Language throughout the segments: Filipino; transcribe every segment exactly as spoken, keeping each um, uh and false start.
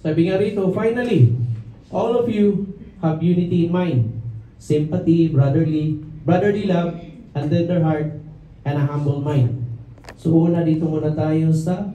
Sabi nga rito, finally, all of you have unity in mind, sympathy, brotherly, brotherly love, and tender heart, and a humble mind. So una dito muna tayo sa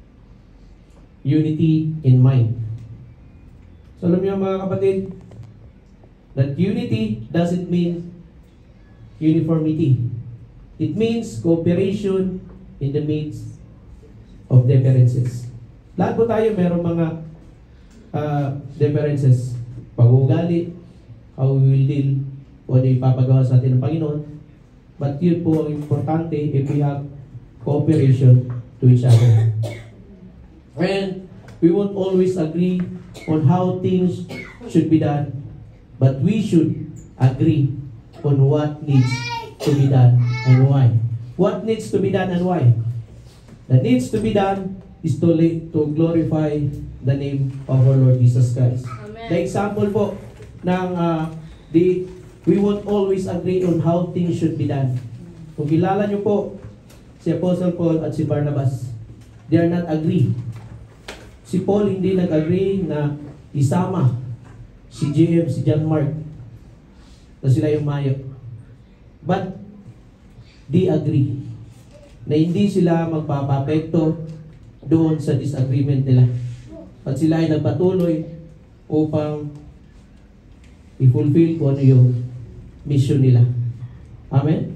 unity in mind. So alam niyo mga kapatid, that unity doesn't mean uniformity. It means cooperation in the midst of differences. Lahat po tayo merong mga uh, differences. Pag-uugali, how we will deal, o ano ipapagawa sa atin ng Panginoon. But yun po ang importante if we have cooperation to each other. And we won't always agree on how things should be done, but we should agree on what needs to be done and why. What needs to be done and why? That needs to be done is to, to glorify the name of our Lord Jesus Christ. Amen. The example po ng uh, the we won't always agree on how things should be done. Kung kilala nyo po si Apostle Paul at si Barnabas, they are not agree. Si Paul hindi nag-agree na isama si J M, si John Mark na sila yung mayo. But they agree na hindi sila magpapapekto doon sa disagreement nila. At sila ay nagpatuloy upang i-fulfill kung ano yung mission nila. Amen?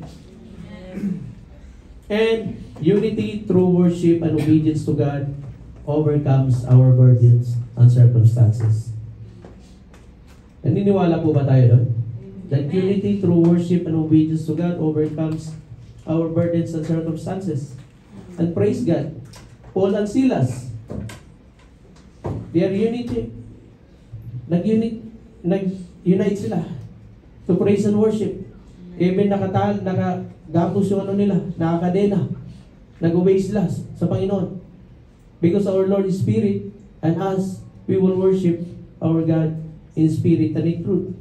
And unity through worship and obedience to God overcomes our burdens and circumstances. Naniniwala po ba tayo doon? That unity through worship and obedience to God overcomes our burdens and circumstances. And praise God, Paul and Silas, they are unity. Nag-unite, nag-unite sila to praise and worship. Even nakatal, nakagapos yung ano nila, nakakadena. Nag-obey sila sa Panginoon. Because our Lord is Spirit, and us, we will worship our God in spirit and in truth.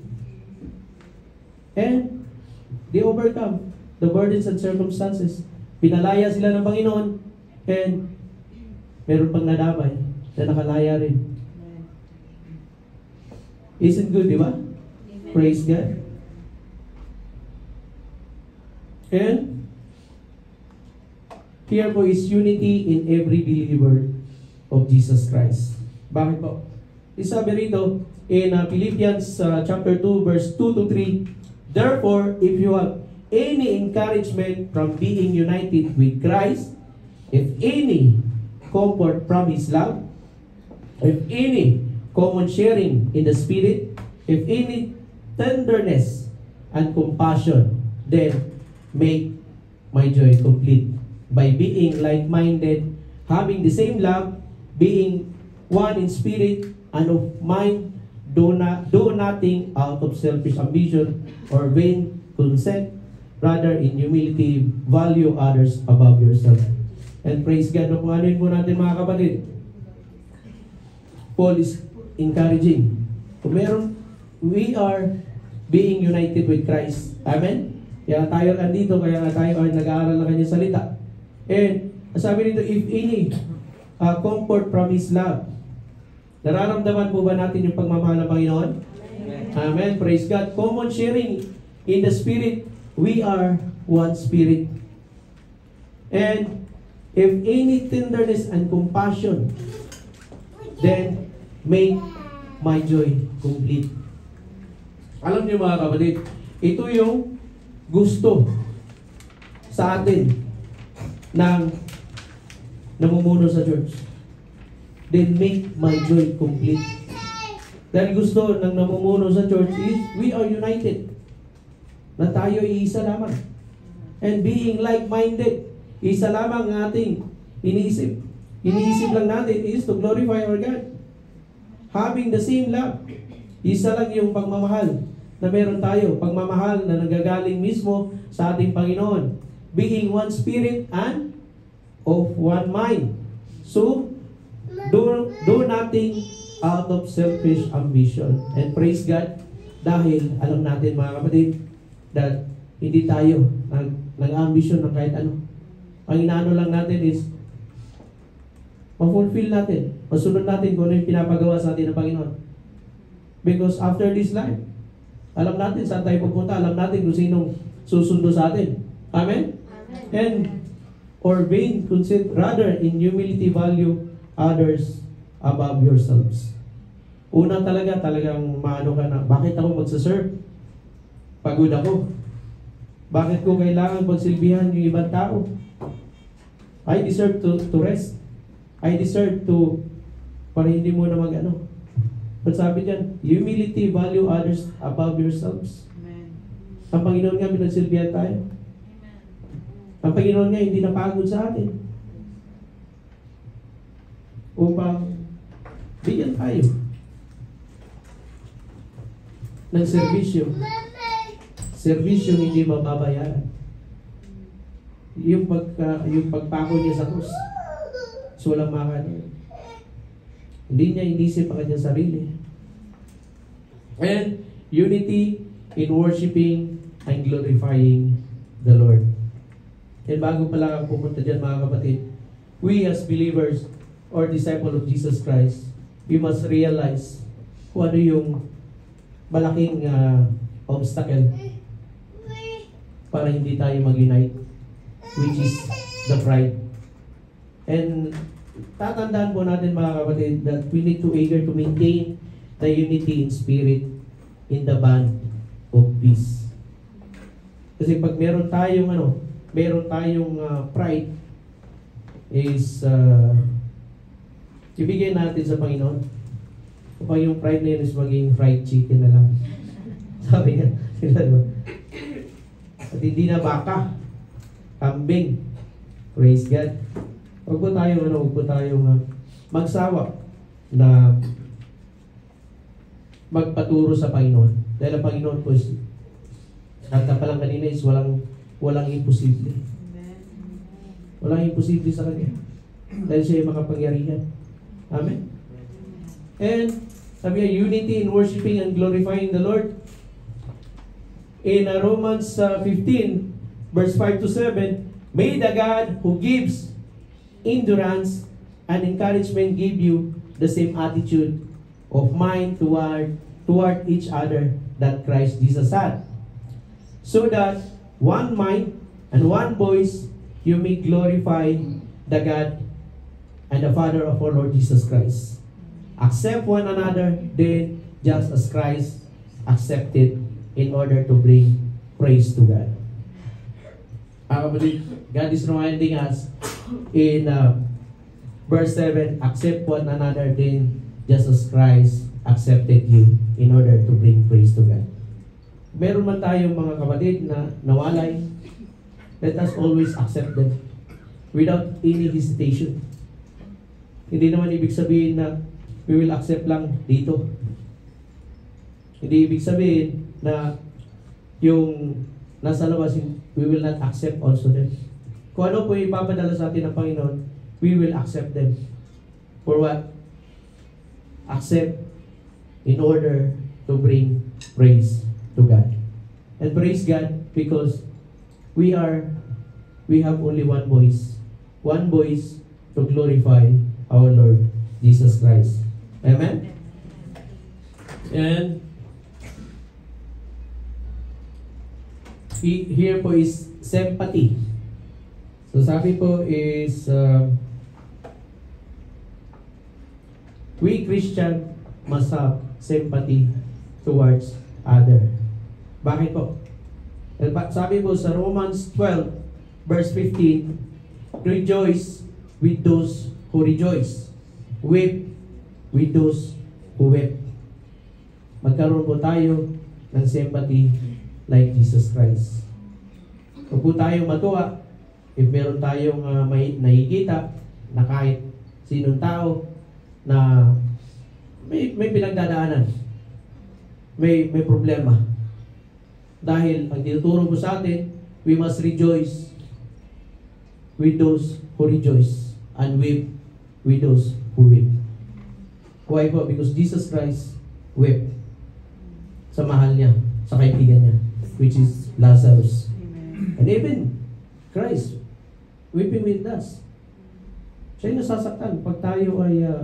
And they overcome the burdens and circumstances. Pinalaya sila ng Panginoon, and meron pang nadamay na nakalaya rin. Isn't good, di ba? Praise God. And here po is unity in every believer of Jesus Christ. Bakit po? Isabi rito in uh, Philippians uh, chapter two verse two to three, therefore, if you have any encouragement from being united with Christ, if any comfort from His love, if any common sharing in the Spirit, if any tenderness and compassion, then make my joy complete by being like-minded, having the same love, being one in spirit and of mind, do not do nothing out of selfish ambition or vain conceit, rather in humility value others above yourself. And praise God. Kung anuin po natin mga kapatid, Paul is encouraging. Kung meron, we are being united with Christ. Amen? Kaya tayo andito, kaya tayo ay nag-aaral ng kanyang salita. And sabi nito, if any uh, comfort from His love, nararamdaman po ba natin yung pagmamahal ng Panginoon? Amen. Amen. Praise God. Common sharing in the Spirit, we are one Spirit. And if any tenderness and compassion, then make my joy complete. Alam niyo mga kapatid, ito yung gusto sa atin ng namumuno sa church. Then make my joy complete. Dahil gusto ng namumuno sa church is we are united. Na tayo ay isa lamang. And being like-minded, isa lamang ang ating iniisip. Iniisip lang natin is to glorify our God. Having the same love. Isa lang yung pagmamahal na meron tayo. Pagmamahal na nanggagaling mismo sa ating Panginoon. Being one spirit and of one mind. So, do, do nothing out of selfish ambition. And praise God, dahil alam natin mga kapatid, that hindi tayo nag, nag-ambition ng kahit ano. Ang inaano lang natin is, ma-fulfill natin, masunod natin kung ano yung pinapagawa sa atin ng Panginoon. Because after this life, alam natin saan tayo pupunta, alam natin kung sinong susundo sa atin. Amen? Amen. And obeying, consider, rather in humility value others above yourselves. Una talaga, talagang maano ka na, bakit ako magsaserve? Pagod ako. Bakit ko kailangan pagsilbihan yung ibang tao? I deserve to, to rest. I deserve to, para hindi mo na mag ano. But sabi dyan, humility, value others above yourselves. Amen. Ang Panginoon nga, pinagsilbihan tayo. Amen. Ang Panginoon nga, hindi napagod sa atin. Upang bigyan tayo ng serbisyo. Serbisyo hindi mababayaran. Yung, pagka, yung pagpako niya sa krus. So walang makano. Hindi niya inisip ang kanyang sarili. And unity in worshiping and glorifying the Lord. And bago pala pumunta dyan mga kapatid, we as believers or disciple of Jesus Christ, we must realize kung ano yung malaking uh, obstacle para hindi tayo mag-unite, which is the pride. And tatandaan po natin mga kapatid that we need to eager to maintain the unity in spirit in the band of peace. Kasi pag meron tayong ano, meron tayong uh, pride is uh, ibigay natin sa Panginoon. Kapag yung pride na yun is maging fried chicken na lang. Sabi nga, sila diba? At hindi na baka, kambing. Praise God. Huwag po tayong, ano, huwag po tayong uh, magsawa na magpaturo sa Panginoon. Dahil ang Panginoon po is, kanta pa lang kanina is walang, walang imposible. Walang imposible sa Kanya. Dahil siya yung makapangyarihan. Amen? And, sabi niya, unity in worshiping and glorifying the Lord. In uh, Romans uh, fifteen, verse five to seven, may the God who gives endurance and encouragement give you the same attitude of mind toward, toward each other that Christ Jesus had. So that one mind and one voice you may glorify the God and the Father of our Lord Jesus Christ. Accept one another then just as Christ accepted in order to bring praise to God. I believe God is reminding us in uh, verse seven, accept one another then just as Christ accepted you in order to bring praise to God. Meron man tayong mga kapatid na nawalay, let us always accept them without any hesitation. Hindi naman ibig sabihin na we will accept lang dito. Hindi ibig sabihin na yung nasa labas, we will not accept also them. Kung ano po ipapadala sa atin ng Panginoon, we will accept them. For what? Accept in order to bring praise to God. And praise God because we are, we have only one voice. One voice to glorify our Lord Jesus Christ. Amen? And he, here po is sympathy. So sabi po is uh, we Christian must have sympathy towards other. Bakit po? Sabi po sa Romans twelve verse fifteen, rejoice with those who rejoice, weep with those who weep. Magkaroon po tayo ng sympathy like Jesus Christ. Huwag po tayong matuwa if meron tayong uh, may nakikita na kahit sinong tao na may, may pinagdadaanan, may, may problema. Dahil ang tinuturo po sa atin, we must rejoice with those who rejoice and weep with those who weep. Why po? Because Jesus Christ wept sa mahal niya, sa kaibigan niya, which is Lazarus. Amen. And even Christ weeping with us. Siya yung nasasaktan pag tayo ay uh,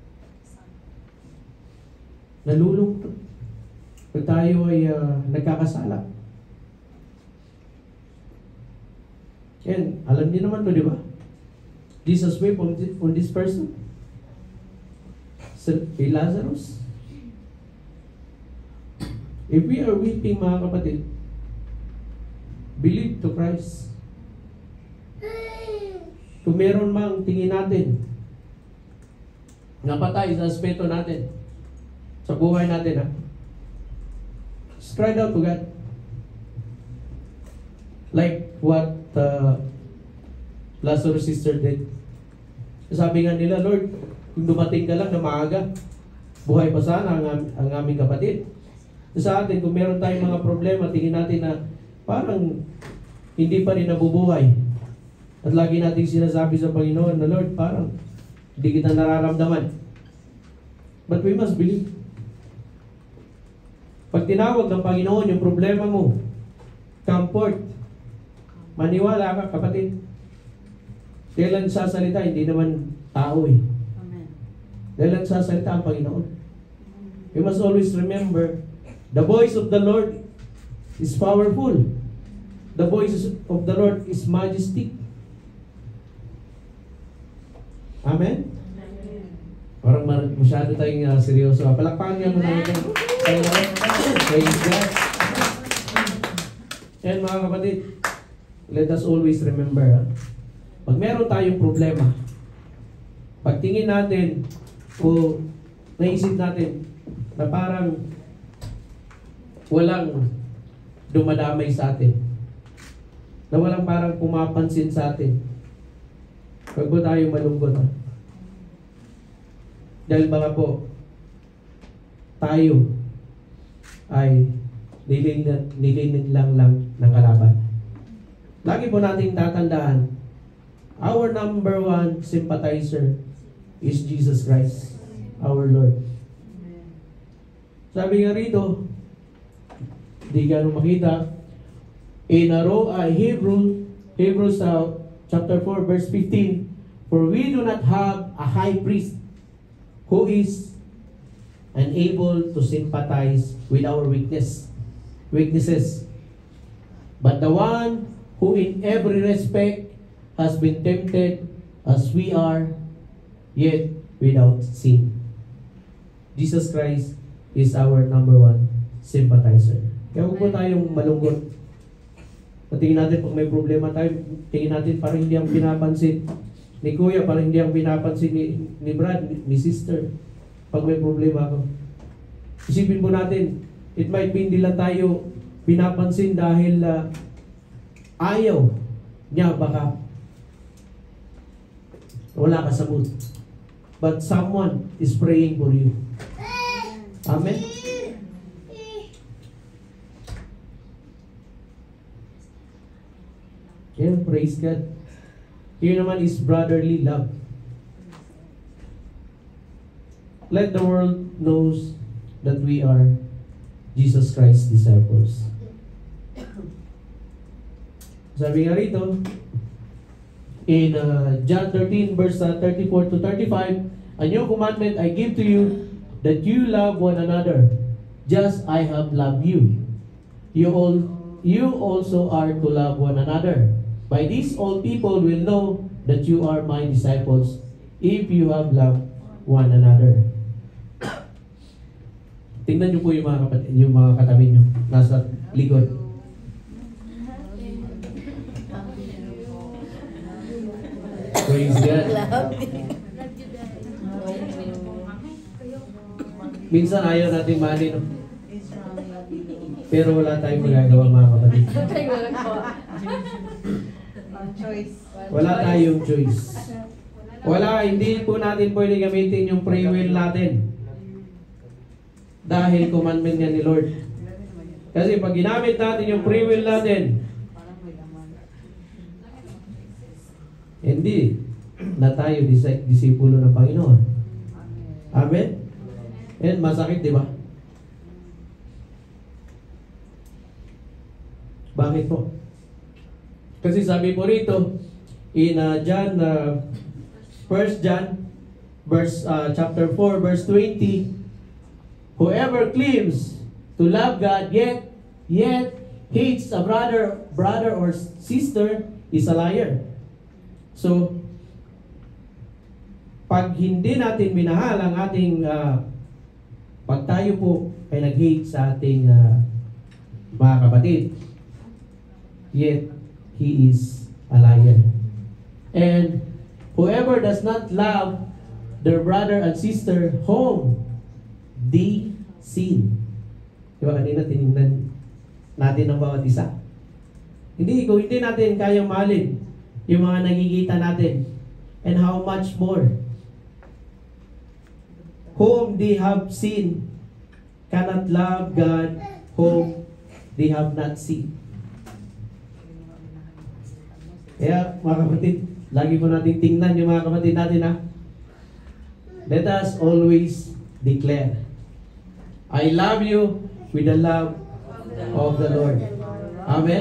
nalulungkot. Pag tayo ay uh, nagkakasala. And alam niyo naman to, di ba? Jesus wept on this, on this person. Kay Lazarus. If we are weeping, mga kapatid, believe to Christ. Kung meron mang tingin natin napatay sa aspeto natin sa buhay natin, ha? Just cry out to God. Like what uh, Lazarus' sister did. Sabi nga nila, Lord, kung dumating ka lang na maaga, buhay pa sana ang, ang aming kapatid. Sa atin, kung meron tayong mga problema, tingin natin na parang hindi pa rin nabubuhay. At lagi nating sinasabi sa Panginoon na, Lord, parang hindi kita nararamdaman. But we must believe. Pag tinawag ng Panginoon yung problema mo, comfort, maniwala ka, kapatid. Kailan sasalita, hindi naman tao eh. Amen. Kailan sasalita ang Panginoon. You must always remember, the voice of the Lord is powerful. The voice of the Lord is majestic. Amen? Amen. Parang masyado tayong uh, seryoso. Palakpakan nga muna natin. Praise God. And mga kapatid, let us always remember, ha? Pag meron tayong problema, pagtingin natin o naisip natin na parang walang dumadamay sa atin, na walang parang pumapansin sa atin, huwag po tayo malungkot, ha? Dahil baka po tayo ay nilinig, nilinig lang lang ng kalaban. Lagi po nating tatandaan, our number one sympathizer is Jesus Christ, our Lord. Sabi nga rito, di ganun makita, in a row, uh, Hebrew, Hebrews uh, chapter four verse fifteen, for we do not have a high priest who is unable to sympathize with our weakness, weaknesses, but the one who in every respect has been tempted as we are, yet without sin. Jesus Christ is our number one sympathizer. Kaya huwag po tayong malungkot. Patingin natin pag may problema tayo, tingin natin parang hindi ang pinapansin ni Kuya, parang hindi ang pinapansin ni, ni Brad, ni, ni Sister. Pag may problema ako, isipin po natin, it might be hindi lang tayo pinapansin dahil uh, ayaw niya, baka wala ka sa mood. But someone is praying for you. Amen? Yeah, praise God. Here naman is brotherly love. Let the world knows that we are Jesus Christ's disciples. Sabi nga rito, in uh, John thirteen verse uh, thirty-four to thirty-five, a new commandment I give to you, that you love one another, just I have loved you. You all, you also are to love one another. By this all people will know that you are my disciples, if you have loved one another. Tingnan niyo po yung mga kapatid, yung mga katabi niyo nasa likod. Praise God. Minsan ayaw natin mali, no? Pero wala tayong magagawa, mga kapatid. Wala tayong choice. Wala, hindi po natin pwede gamitin yung free will natin. Dahil commandment niya ni Lord. Kasi pag ginamit natin yung free will natin, hindi na tayo dis- disipulo ng Panginoon. Amen? And masakit, di ba? Bakit po? Kasi sabi po rito, in uh, John uh, First John, verse uh, chapter four, verse twenty, whoever claims to love God yet yet hates a brother brother or sister is a liar. So, pag hindi natin minahal ang ating uh, pag tayo po ay nag-hate sa ating uh, mga kapatid, yet he is a liar. And whoever does not love their brother and sister whom they sin. Diba kanina tinignan natin ang bawat isa? Hindi, kung hindi natin kayang mahalin yung mga nagigita natin, and how much more whom they have seen cannot love God whom they have not seen. Kaya mga kapatid, lagi po natin tingnan yung mga kapatid natin, ha. Let us always declare, I love you with the love of the Lord. Amen?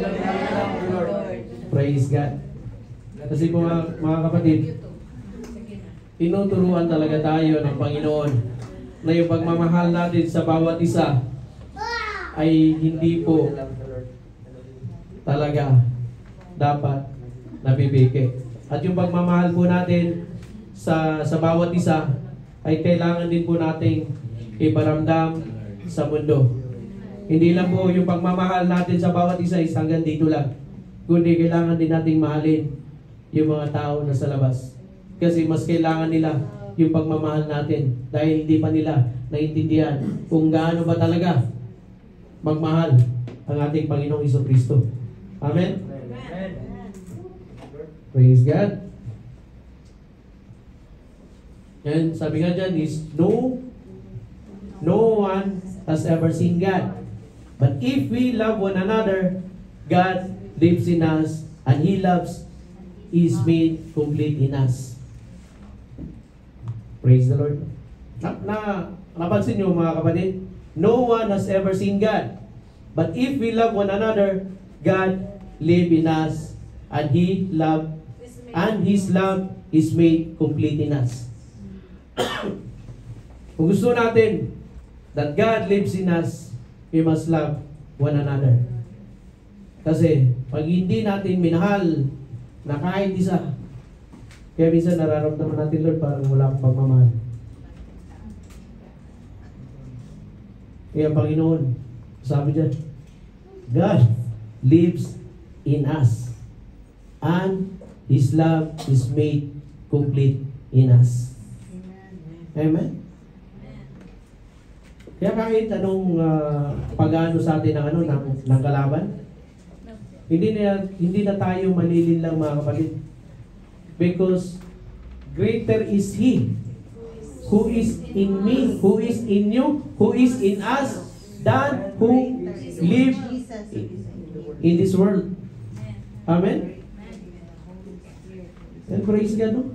Praise God. Kasi po mga, mga kapatid, tinuturuan talaga tayo ng Panginoon na yung pagmamahal natin sa bawat isa ay hindi po talaga dapat nabibigay. At yung pagmamahal po natin sa sa bawat isa ay kailangan din po nating iparamdam sa mundo. Hindi lang po yung pagmamahal natin sa bawat isa is hanggang dito lang, kundi kailangan din nating mahalin yung mga tao na sa labas. Kasi mas kailangan nila yung pagmamahal natin dahil hindi pa nila naiintindihan kung gaano ba talaga magmahal ang ating Panginoong Jesucristo. Amen? Amen. Praise God. And sabi nga dyan is, no, no one has ever seen God. But if we love one another, God lives in us, and He loves is made complete in us. Praise the Lord. Na, na, napansin nyo mga kapatid, no one has ever seen God. But if we love one another, God lives in us, and He love, and His love is made complete in us. Kung gusto natin that God lives in us, we must love one another. Kasi pag hindi natin minahal na kahit isa, kaya minsan nararamdaman natin, Lord, parang wala akong pagmamahal. Kaya Panginoon, sabi dyan, God lives in us, and His love is made complete in us. Amen? Kaya kahit anong uh, pag-ano sa atin ng, ano, ng, ng kalaban, hindi na, hindi na tayo malilin lang mga kapatid. Because greater is He who is in me, who is in you, who is in us, than who live in this world. Amen? And praise God, no?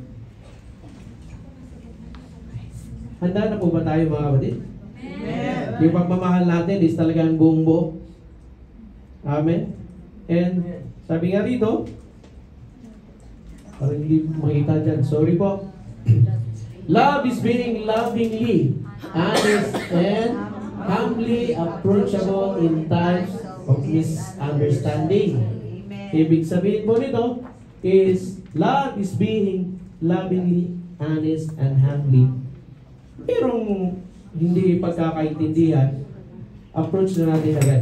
Handa na po ba tayo mga kapatid? Amen. Yung pagmamahal natin is talagang buong buo. Amen? And sabi nga rito, parang hindi makita dyan. Sorry po. Love is being lovingly, honest, and humbly approachable in times of misunderstanding. Ibig sabihin po nito is, love is being lovingly, honest, and humbly. Pero hindi pagkakaintindihan, approach na natin agad.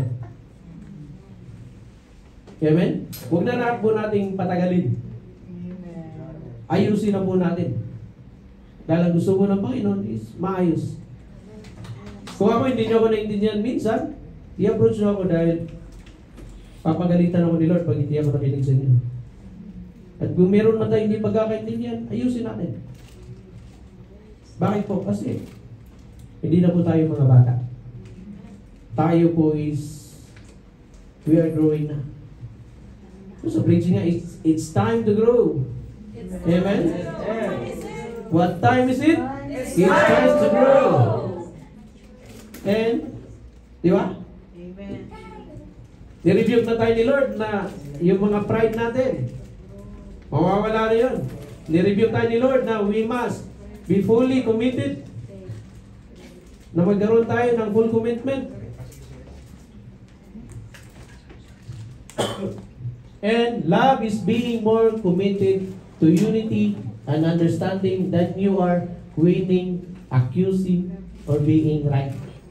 Amen? Huwag na na po nating patagalin. Ayusin na po natin. Dahil ang gusto ko ng Panginoon is maayos. Kung ako hindi nyo ako naintindihan minsan, i-approach nyo ako dahil papagalitan ako ni Lord pag hindi ako nakinig sa inyo. At kung meron man tayo hindi pagkakaintindihan, ayusin natin. Bakit po? Kasi hindi na po tayo mga bata. Tayo po is we are growing na. So sa preaching nga, it's, it's time to grow. Amen? What time is it? It's time to grow. And, di ba? Amen. I-rebuke na tayo ni Lord na yung mga pride natin, mawawala na yun. Nireview tayo ni Lord na we must be fully committed, na magkaroon tayo ng full commitment. And love is being more committed to unity and understanding that you are winning, accusing, or being right.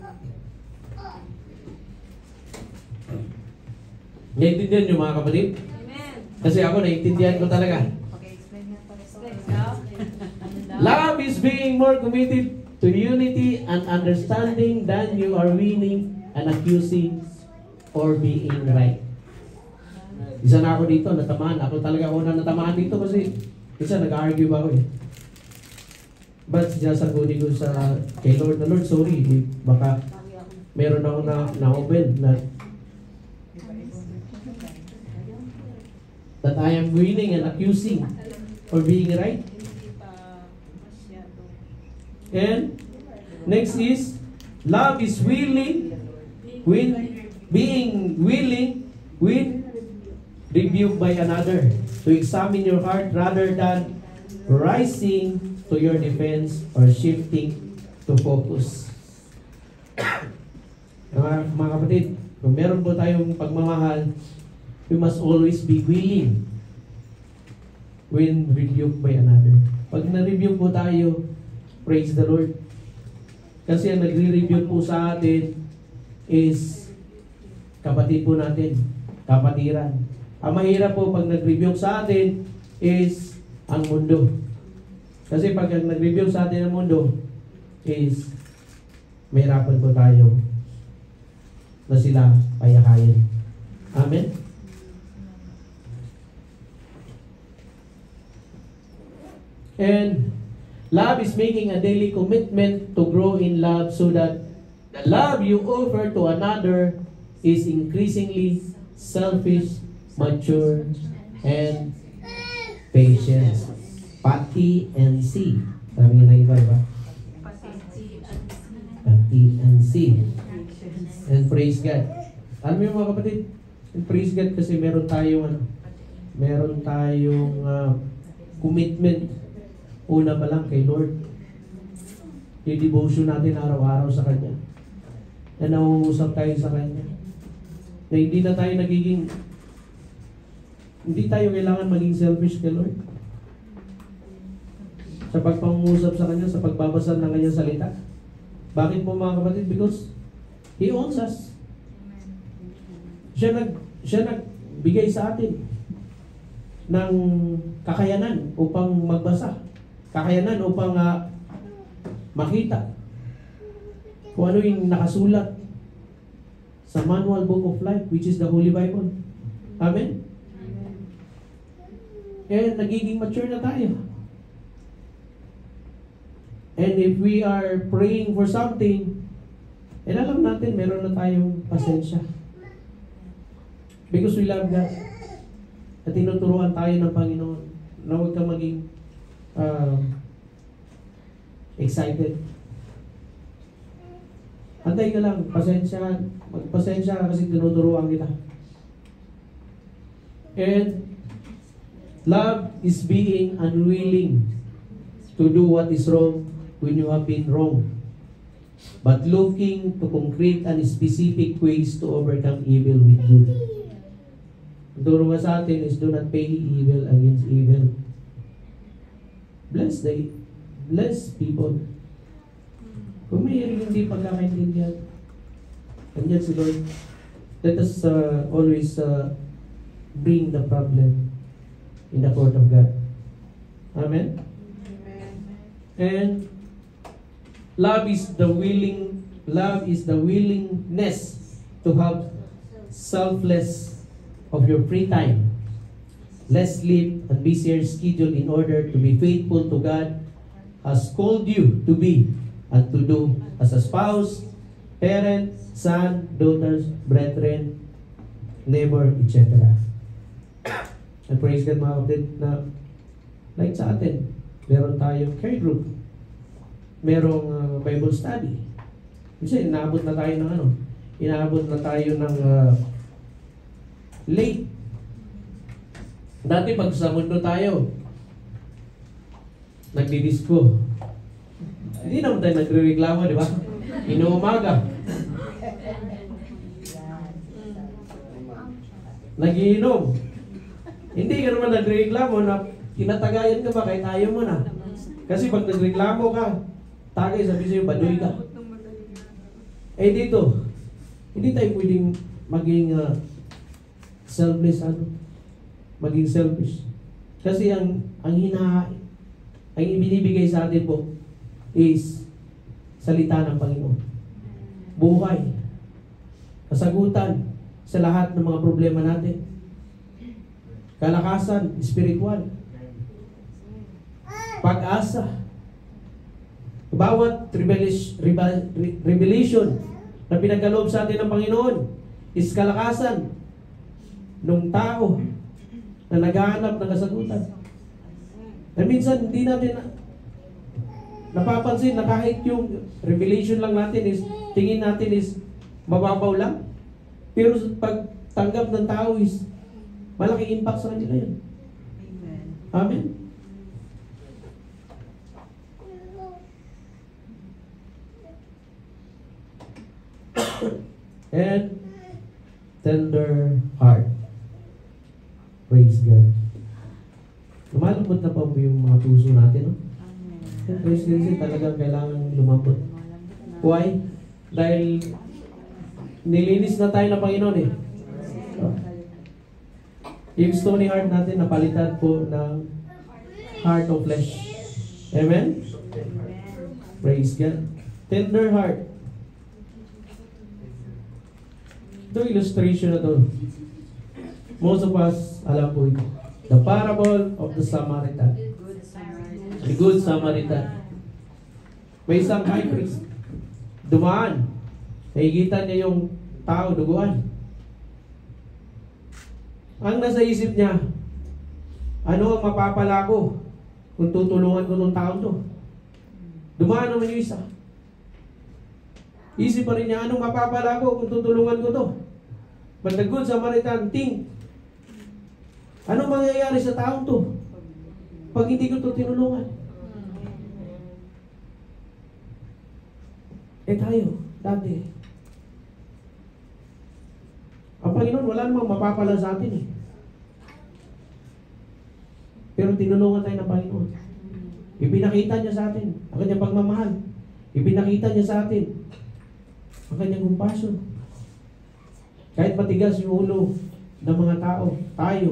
Naiintindihan niyo mga kapatid? Amen. Kasi ako naiintindihan ko talaga. Okay, explain nga pa. Explain now. Love is being more committed to unity and understanding than you are winning and accusing or being right. Isa na ako dito, natamaan. Ako talaga una natamaan dito kasi isa nag-argue ba ako eh. But sinasagutin ko sa kay Lord na, Lord, sorry, eh, baka meron ako na na-open na that I am winning and accusing or being right. And next is, love is willing, with being willing with rebuke by another, to examine your heart rather than rising to your defense or shifting to focus. Mga, mga kapatid, kung meron po tayong pagmamahal, we must always be willing when rebuked by another. Pag na-rebuke po tayo, praise the Lord. Kasi ang nagre-rebuke po sa atin is kapatid po natin, kapatiran. Ang mahirap po pag nag-rebuke sa atin is ang mundo. Kasi pag nag-rebuke sa atin ang mundo is mahirapan po tayo na sila payakayin. Amen? And love is making a daily commitment to grow in love so that the love you offer to another is increasingly selfish, mature, and patient. Pati and see. Sabi nga na iba, diba? Pati and see. And praise God. Alam mo yung mga kapatid? And praise God kasi meron tayong ano, meron tayong uh, commitment. Una pa lang kay Lord. Yung devotion natin araw-araw sa Kanya. Na nauusap tayo sa Kanya. Na hindi na tayo nagiging, hindi tayo kailangan maging selfish kay Lord. Sa pagpangusap sa Kanya, sa pagbabasa ng Kanyang salita. Bakit po mga kapatid? Because He owns us. Siya nag, siya nagbigay sa atin ng kakayanan upang magbasa. Kakayanan upang uh, makita kung ano yung nakasulat sa Manual Book of Life, which is the Holy Bible. Amen? Amen. And nagiging mature na tayo. And if we are praying for something, and alam natin, meron na tayong pasensya. Because we love God. At tinuturuan tayo ng Panginoon na huwag kang maging uh, excited. Antay ka lang, pasensya, magpasensya ka kasi tinuturuan kita. And love is being unwilling to do what is wrong when you have been wrong, but looking to concrete and specific ways to overcome evil with good. Ang turo nga sa atin is do not pay evil against evil. Bless the bless people. Kung may hindi pagkakaintindihan, andyan si Lord. Let us uh, always uh, bring the problem in the court of God. Amen? Amen. And love is the willing, love is the willingness to have selfless of your free time. Less sleep and busier schedule in order to be faithful to God has called you to be and to do as a spouse, parent, son, daughters, brethren, neighbor, et cetera. And praise God mga kapatid na like sa atin, meron tayong care group, merong uh, Bible study. Kasi inaabot na tayo ng ano, inaabot na tayo ng uh, late. Dati pag sa mundo tayo, nagdi-disco. Hindi naman tayo nagre-reklamo, di ba? Inuumaga. Nagiinom. Hindi ka naman nagre-reklamo na tinatagayan ka ba kahit ayaw mo na. Kasi pag nagreklamo ka, tagay, sabi sa'yo, baduy ka. Eh dito, hindi tayo pwedeng maging uh, selfless, ano? Maging selfish. Kasi ang ang hina ang ibinibigay sa atin po is salita ng Panginoon. Buhay. Kasagutan sa lahat ng mga problema natin. Kalakasan, spiritual. Pag-asa. Bawat revelation na pinagkaloob sa atin ng Panginoon is kalakasan ng tao na naghahanap ng kasagutan. Na minsan hindi natin na, napapansin na kahit yung revelation lang natin is, tingin natin is mababaw lang. Pero pag tanggap ng tao is malaking impact sa kanila yun. Amen. Amen. And tender heart. Praise God. Lumalambot na pa po yung mga puso natin, no? Amen. Praise God, talagang kailangan lumambot. Why? Dahil nilinis na tayo ng Panginoon eh. Oh. Yung stony heart natin napalitan po ng heart of flesh. Amen? Praise God. Tender heart. Ito illustration na to. Most of us, alam po ito. The parable of the Samaritan. Good Samaritan. The Good Samaritan. May isang high priest. Dumaan. Nakikita niya yung tao duguan. Ang nasa isip niya, ano ang mapapala ko kung tutulungan ko tong taon to? Dumaan naman yung isa. Isip pa rin niya, anong mapapala ko kung tutulungan ko to? But the Good Samaritan think, anong mangyayari sa taong to pag hindi ko to tinulungan? Eh tayo, dati, ang Panginoon wala namang mapapala sa atin eh. Pero tinulungan tayo ng Panginoon. Ipinakita niya sa atin ang kanyang pagmamahal. Ipinakita niya sa atin ang kanyang compassion. Kahit matigas yung ulo ng mga tao, tayo.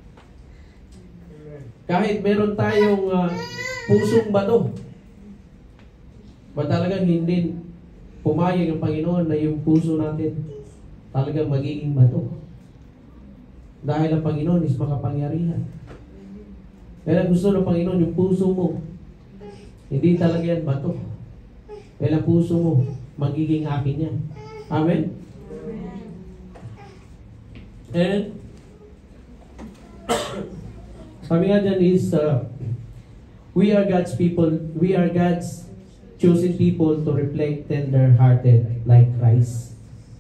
Kahit meron tayong uh, pusong bato, ba talagang hindi pumayag ang Panginoon na yung puso natin talagang magiging bato. Dahil ang Panginoon is makapangyarihan. Kaya gusto ng Panginoon yung puso mo, hindi talaga yan bato. Kaya ang puso mo, magiging akin yan. Amen? And sabi nga dyan is uh, we are God's people, we are God's chosen people to reflect tender-hearted like Christ.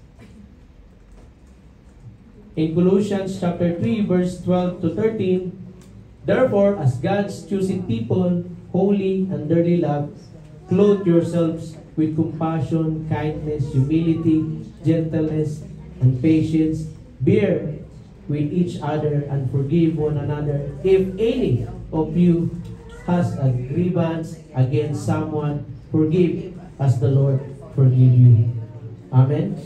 In Colossians chapter three verse twelve to thirteen, therefore as God's chosen people, holy and dearly loved, clothe yourselves with compassion, kindness, humility, gentleness, and patience. Bear with each other and forgive one another if any of you has a grievance against someone. Forgive as the Lord forgive you. Amen?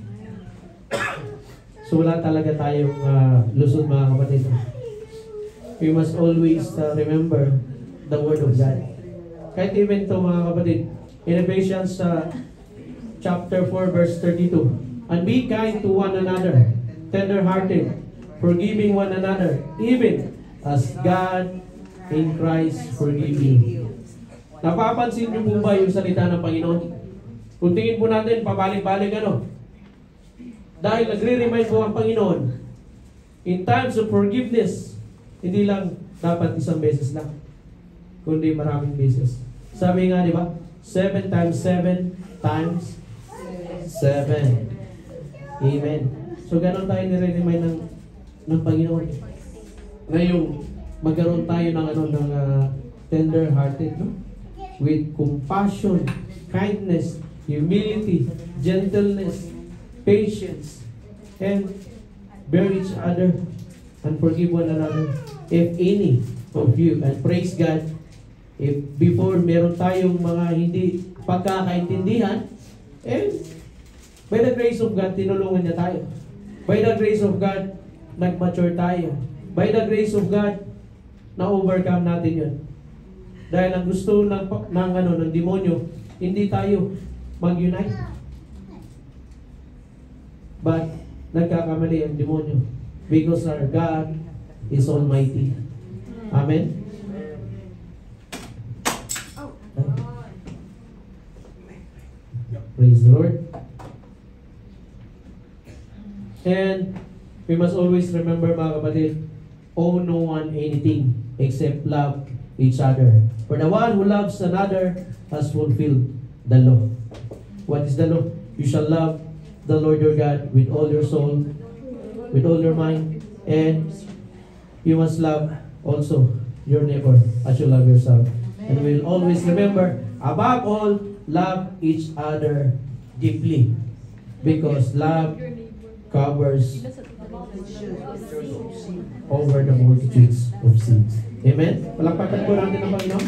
So wala talaga tayong uh, lusot, mga kapatid. We must always uh, remember the Word of God. Kahit even to, mga kapatid, in Ephesians uh, chapter four verse thirty-two, and be kind to one another, tender-hearted, forgiving one another, even as God in Christ forgive you. Napapansin niyo po ba yung salita ng Panginoon? Kung tingin po natin, pabalik-balik ano? Dahil nagre-remind po ang Panginoon, in times of forgiveness, hindi lang dapat isang beses lang, kundi maraming beses. Sabi nga, di ba? Seven times seven times seven. Amen. So, ganun tayo nire-remind ng, ng Panginoon. Ngayong magkaroon tayo ng ano, ng uh, tender-hearted, no? With compassion, kindness, humility, gentleness, patience, and bear each other and forgive one another. If any of you, and praise God, if before meron tayong mga hindi pagkakaintindihan, and by the grace of God, tinulungan niya tayo. By the grace of God, nag-mature tayo. By the grace of God, na-overcome natin yun. Dahil ang gusto ng, ng, ano, ng demonyo, hindi tayo mag-unite. But, nagkakamali ang demonyo. Because our God is Almighty. Amen? Praise the Lord. And we must always remember, mga kapatid, owe no one anything except love each other. For the one who loves another has fulfilled the law. What is the law? You shall love the Lord your God with all your soul, with all your mind, and you must love also your neighbor as you love yourself. And we'll always remember, above all, love each other deeply, because love covers over the multitudes of sins. Amen? Palakpakan po natin ang Panginoon.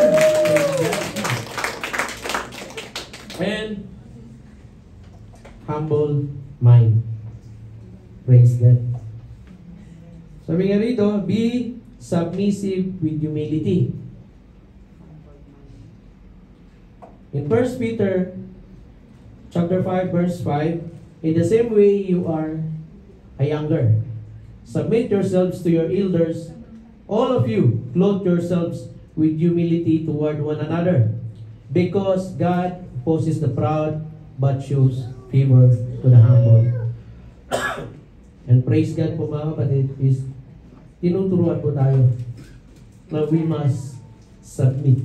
And humble mind. Praise God. Sabi nga rito, be submissive with humility. In First Peter chapter five, verse five, in the same way you are a younger. Submit yourselves to your elders. All of you, clothe yourselves with humility toward one another, because God opposes the proud, but shows favor to the humble. And praise God po, mga kapatid, is tinuturuan po tayo na we must submit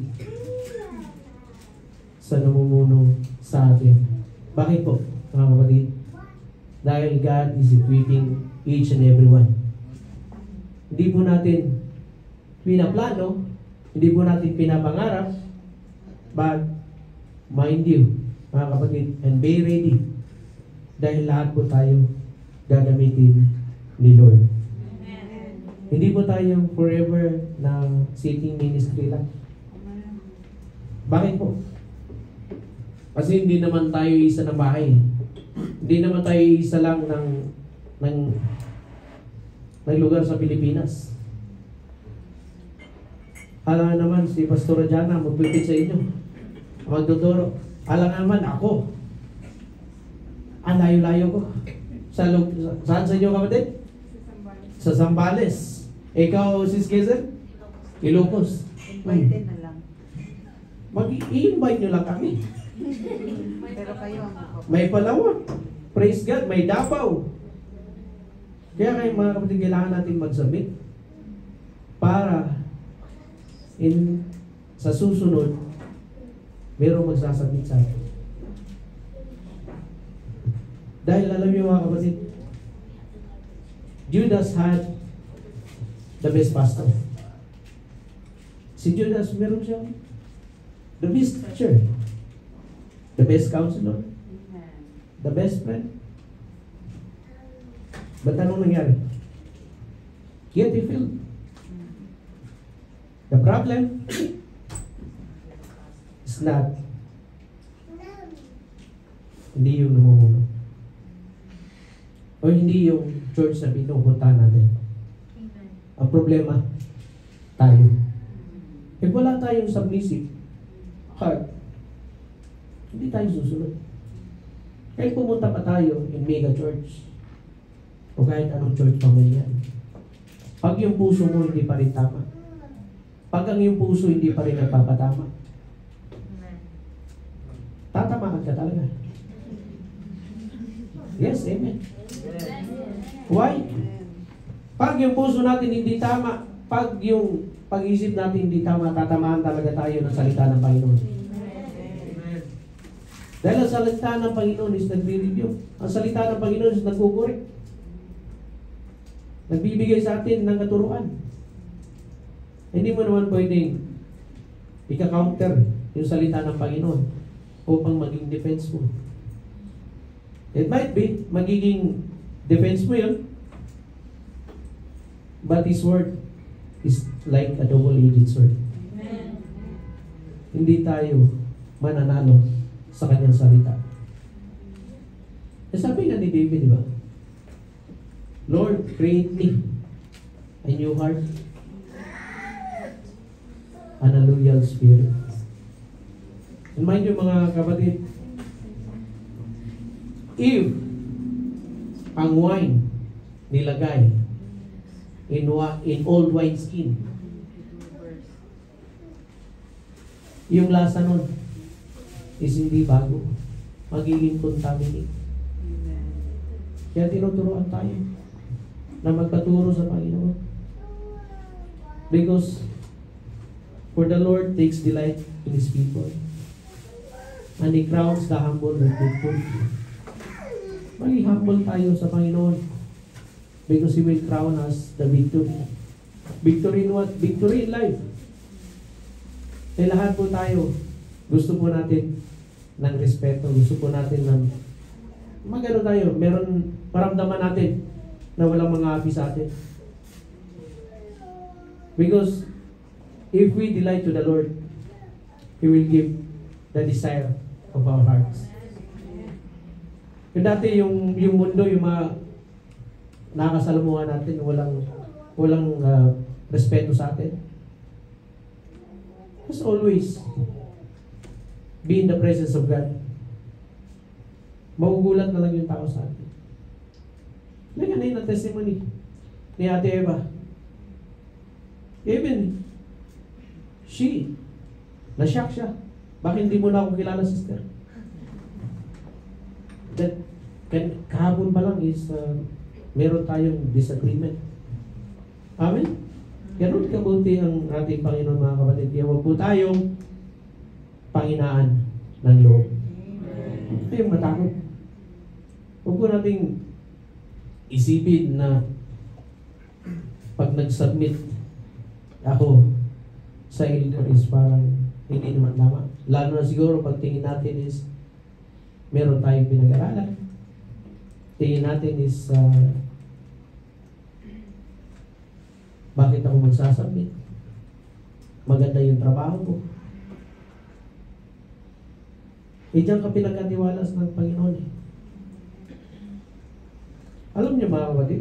sa namumuno sa atin. Bakit po, mga kapatid? Dahil God is equipping each and every one. Hindi po natin pinaplano, hindi po natin pinapangarap, but mind you, mga kapatid, and be ready. Dahil lahat po tayo gagamitin ni Lord. Amen. Hindi po tayo forever na sitting ministry lang. Bakit po? Kasi hindi naman tayo isa ng bahay. Hindi naman tayo isa lang ng ng, ng lugar sa Pilipinas. Alam naman si Pastor Jana magpipit sa inyo. Magtuturo. Alam naman ako. Ang layo-layo ko. Sa, saan sa inyo, kapatid? Sa Zambales. Ikaw, Sis Kezer? Ilocos. Invite na lang. Mag-i-invite nyo lang kami. Pero kayo ang ako. May Palawan. Praise God. May Davao. Kaya kayo, mga kapatid, kailangan natin mag-submit para in sa susunod merong magsasubmit sa atin. Dahil alam niyo, mga kapatid, Judas had the best pastor. Si Judas, meron siya the best teacher, the best counselor, the best friend. Ba't anong nangyari? Get filled. The problem is not hindi yung namumuno o hindi yung church na pinupuntahan natin. Amen. Ang problema, tayo. If wala tayong submissive heart, hindi tayo susunod. Kahit pumunta pa tayo in mega church o kahit anong church pa man yan, pag yung puso mo hindi pa rin tama, pag ang yung puso hindi pa rin nagpapatama, tatamaan ka talaga. Yes, amen. Why? Pag yung puso natin hindi tama, pag yung pag-isip natin hindi tama, tatamaan talaga tayo ng salita ng Panginoon. Dahil ang salita ng Panginoon is nagre-review. Ang salita ng Panginoon is nagkukorek. Nagbibigay sa atin ng katuruan. Hindi mo naman pwedeng ika-counter yung salita ng Panginoon upang maging defense mo. It might be, magiging defense mo yun, but His word is like a double-edged sword. Amen. Hindi tayo mananalo sa kanyang salita. E sabi nga ni David, di ba? Lord, create me a new heart and a loyal spirit. And mind you mga kapatid, if ang wine nilagay in, wa- in old wine skin, yung lasa nun is hindi bago, magiging contaminated. Kaya tinuturuan tayo na magpaturo sa Panginoon. Because for the Lord takes delight in His people, and He crowns the humble with good fruit. Maging humble tayo sa Panginoon because He will crown us the victory. Victory in what? Victory in life. Eh lahat po tayo, gusto po natin ng respeto, gusto po natin ng magano tayo, meron maramdaman natin na walang mga api sa atin. Because if we delight to the Lord, He will give the desire of our hearts. Yung dati yung yung mundo, yung mga nakakasalamuhan natin, walang walang uh, respeto sa atin. Just always be in the presence of God. Magugulat na lang yung tao sa atin. Like ano yung testimony ni Ate Eva. Even she, na-shock siya. Bakit hindi mo na ako kilala, sister? That, kan, kahapon pa lang is, uh, meron tayong disagreement. Amen? Ganun kabuti ang ating Panginoon, mga kapatid. Kaya huwag po tayong panghinaan ng loob. Huwag tayong matakot. Huwag po nating isipin na pag nag-submit ako sa elder is parang hindi naman tama. Lalo na siguro pag tingin natin is meron tayong pinag-aralan. Tingin natin is uh, bakit ako magsasubmit? Maganda yung trabaho ko. E diyan ka pinagkatiwalas ng Panginoon eh. Alam niyo mga kapatid,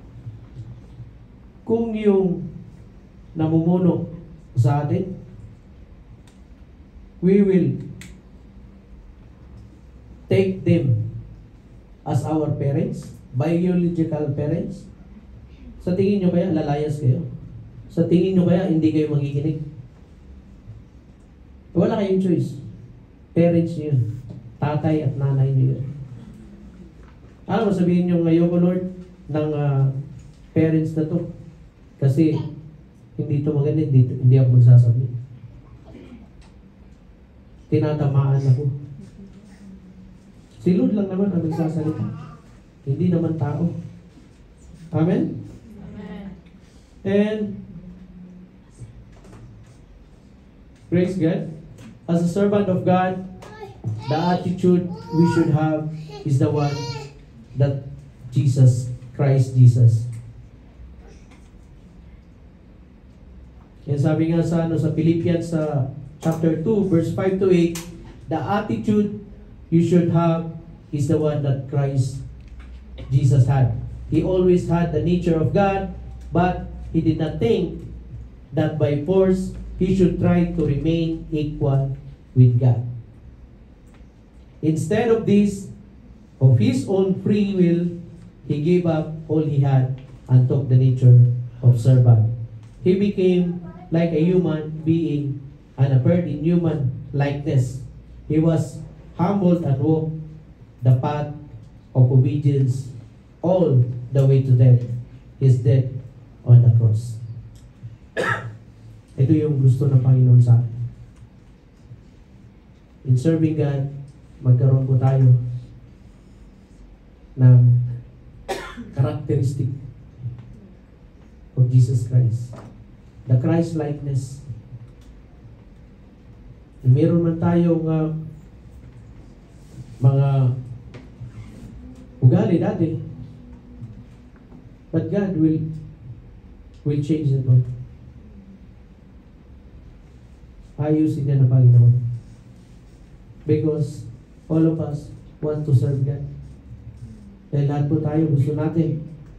kung yung namumuno sa atin, we will take them as our parents, biological parents. Sa tingin nyo kaya, lalayas kayo? Sa tingin nyo kaya, hindi kayo magiginig? Wala kayong choice. Parents nyo yun. Tatay at nanay nyo yun. Ano sabihin nyo, ngayon ko Lord, ng uh, parents na to. Kasi, hindi ito maganda, hindi, hindi ako magsasabi. Tinatamaan ako. Si Lord lang naman ang nagsasalita. Hindi naman tao. Amen? Amen. And, praise God, as a servant of God, the attitude we should have is the one that Jesus, Christ Jesus. Yan sabi nga sa, ano, sa Philippians sa chapter two, verse five to eight, the attitude you should have is the one that Christ Jesus had. He always had the nature of God, but He did not think that by force He should try to remain equal with God. Instead of this, of His own free will, He gave up all He had and took the nature of servant. He became like a human being and appeared in human likeness. He was humbled and walked the path of obedience all the way to death, His death on the cross. Ito yung gusto ng Panginoon sa atin. In serving God, magkaroon po tayo ng characteristic of Jesus Christ. The Christ-likeness. Meron man tayong uh, mga ugali dati. But God will will change that one. Ayusin niya ng Panginoon. Because all of us want to serve God. Dahil lahat po tayo gusto natin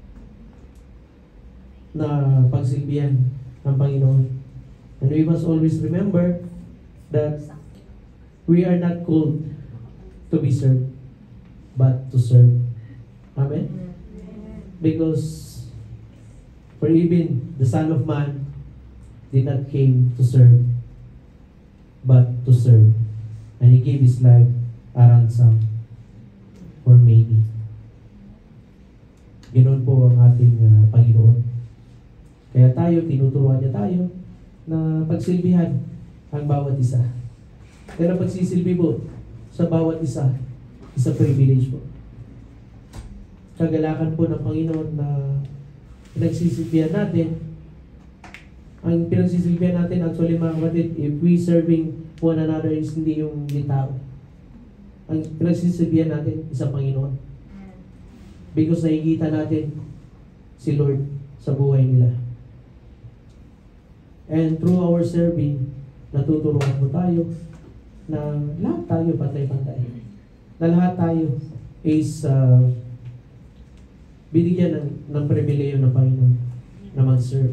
na pagsilbihan ng Panginoon. And we must always remember that we are not called to be served, but to serve. Amen? Because for even the Son of Man did not came to serve, but to serve. And He gave His life a ransom for many. Ganoon po ang ating uh, Panginoon. Kaya tayo, tinuturuan niya tayo na pagsilbihan ang bawat isa. Pero pagsisilbi po sa bawat isa, is a privilege po. Kagalakan po ng Panginoon na pinagsisilbihan natin. Ang pinagsisilbihan natin, actually mga kapatid, if we serving one another is hindi yung tao. Ang pinagsisilbihan natin is ang Panginoon. Because nakikita natin si Lord sa buhay nila. And through our serving, natuturuan po tayo na lahat tayo pantay-pantay. Na lahat tayo is uh, binigyan ng, ng pribileyo ng Panginoon na mag-serve.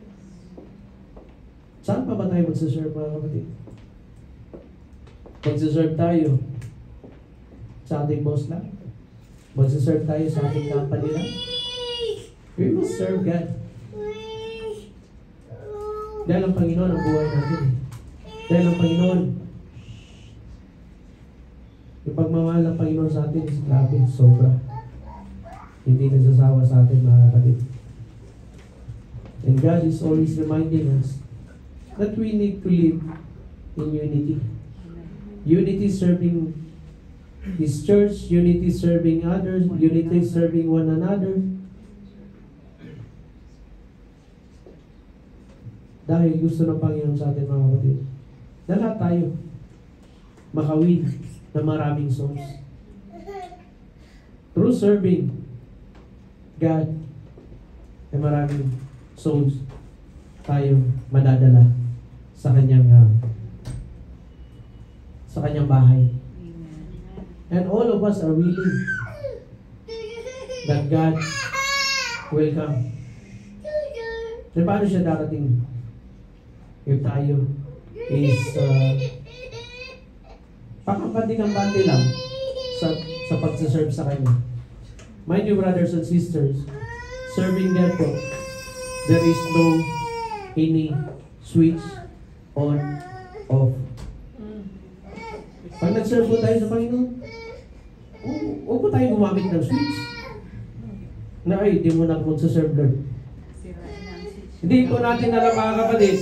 Saan pa ba tayo mag-serve mga kapatid? Mag-serve tayo sa ating boss lang. Mag-serve tayo sa ating company lang. We must serve God. Dahil ang Panginoon ang buhay natin. Dahil ang Panginoon, yung pagmamahal ng Panginoon sa atin is grabe, sobra. Hindi nagsasawa sa atin mga kapatid. And God is always reminding us that we need to live in unity. Unity serving His church, unity serving others, unity serving one another. Dahil gusto ng Panginoon sa atin mga kapatid, na lahat tayo makawin ng maraming souls. Through serving God, ay maraming souls tayo madadala sa kanyang uh, sa kanyang bahay. And all of us are willing that God will come. E paano siya darating? If tayo is uh, pakapanting-pante lang sa, sa pagsaserve sa Kanya. Mind you, brothers and sisters, serving God po, there is no any switch on, off. Pag nag-serve po tayo sa Panginoon, huwag po tayo gumamit ng switch. Na ay, di mo na magsaserve Lord. Hindi po natin alam mga kapatid,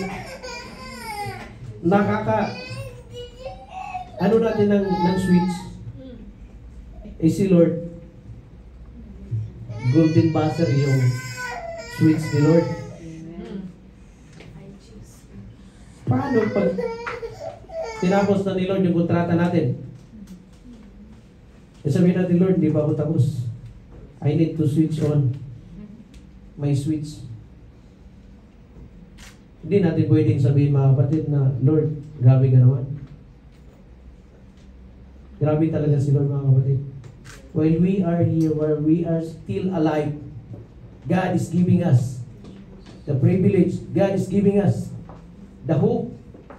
nakaka, ano natin ng, ng switch? Eh si Lord, golden buzzer yung switch ni Lord. Paano pag tinapos na ni Lord yung kontrata natin? E sabihin natin, Lord, hindi pa ako tapos. I need to switch on my switch. Hindi natin pwedeng sabihin mga kapatid na, Lord, grabe ka naman. Grabe talaga si Lord mga kapatid. While we are here, where we are still alive, God is giving us the privilege. God is giving us the hope.